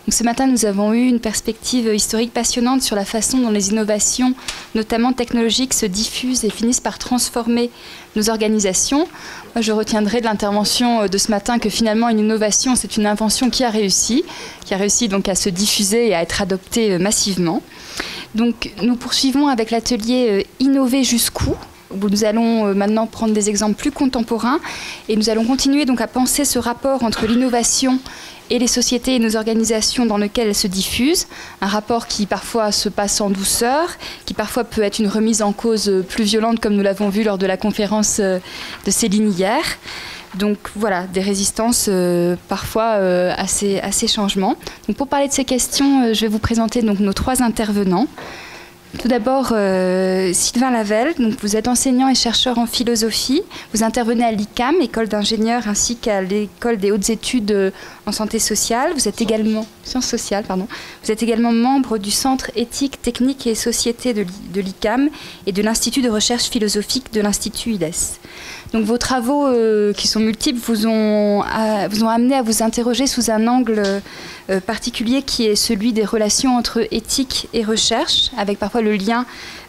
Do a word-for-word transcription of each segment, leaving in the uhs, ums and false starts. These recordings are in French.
Donc, ce matin, nous avons eu une perspective historique passionnante sur la façon dont les innovations, notamment technologiques, se diffusent et finissent par transformer nos organisations. Moi, je retiendrai de l'intervention de ce matin que finalement, une innovation, c'est une invention qui a réussi, qui a réussi donc à se diffuser et à être adoptée massivement. Donc, nous poursuivons avec l'atelier « Innover jusqu'où ?» où nous allons maintenant prendre des exemples plus contemporains et nous allons continuer donc à penser ce rapport entre l'innovation et les sociétés et nos organisations dans lesquelles elles se diffusent, un rapport qui parfois se passe en douceur, qui parfois peut être une remise en cause plus violente comme nous l'avons vu lors de la conférence de Céline hier. Donc voilà, des résistances euh, parfois euh, à, ces, à ces changements. Donc, pour parler de ces questions, euh, je vais vous présenter donc, nos trois intervenants. Tout d'abord, euh, Sylvain Lavelle, donc vous êtes enseignant et chercheur en philosophie. Vous intervenez à l'I C A M, école d'ingénieurs, ainsi qu'à l'école des hautes études en santé sociale. Vous êtes également, sciences sociales, pardon. Vous êtes également membre du Centre éthique, technique et société de l'I C A M et de l'Institut de recherche philosophique de l'Institut I D E S. Donc vos travaux, euh, qui sont multiples, vous ont, à, vous ont amené à vous interroger sous un angle euh, particulier qui est celui des relations entre éthique et recherche, avec parfois le lien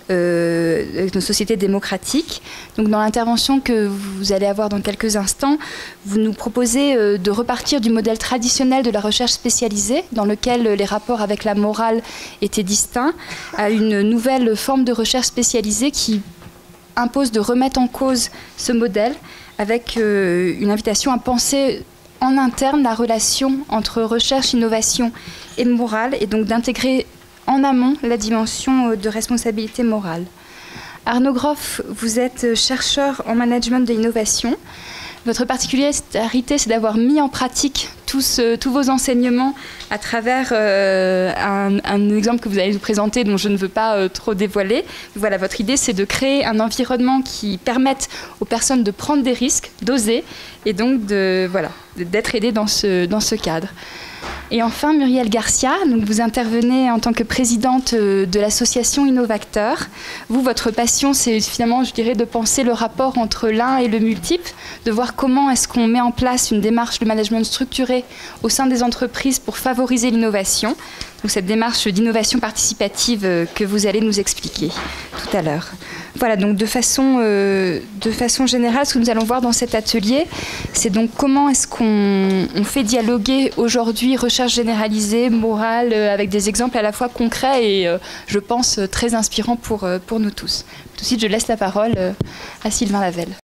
euh, avec nos sociétés démocratiques. Donc dans l'intervention que vous allez avoir dans quelques instants, vous nous proposez euh, de repartir du modèle traditionnel de la recherche spécialisée, dans lequel les rapports avec la morale étaient distincts, à une nouvelle forme de recherche spécialisée qui impose de remettre en cause ce modèle avec euh, une invitation à penser en interne la relation entre recherche, innovation et morale, et donc d'intégrer en amont la dimension de responsabilité morale. Arnaud Groff, vous êtes chercheur en management de l'innovation. Votre particularité, c'est d'avoir mis en pratique tous, euh, tous vos enseignements à travers euh, un, un exemple que vous allez nous présenter, dont je ne veux pas euh, trop dévoiler. Voilà, votre idée, c'est de créer un environnement qui permette aux personnes de prendre des risques, d'oser, et donc de, voilà, d'être aidées dans ce, dans ce cadre. Et enfin, Muriel Garcia, donc vous intervenez en tant que présidente de l'association Innovacteur. Vous, votre passion, c'est finalement, je dirais, de penser le rapport entre l'un et le multiple, de voir comment est-ce qu'on met en place une démarche de management structurée au sein des entreprises pour favoriser l'innovation. Donc cette démarche d'innovation participative que vous allez nous expliquer tout à l'heure. Voilà, donc de façon, euh, de façon générale, ce que nous allons voir dans cet atelier, c'est donc comment est-ce qu'on on fait dialoguer aujourd'hui recherche généralisée, morale, euh, avec des exemples à la fois concrets et, euh, je pense, très inspirants pour, euh, pour nous tous. Tout de suite, je laisse la parole euh, à Sylvain Lavelle.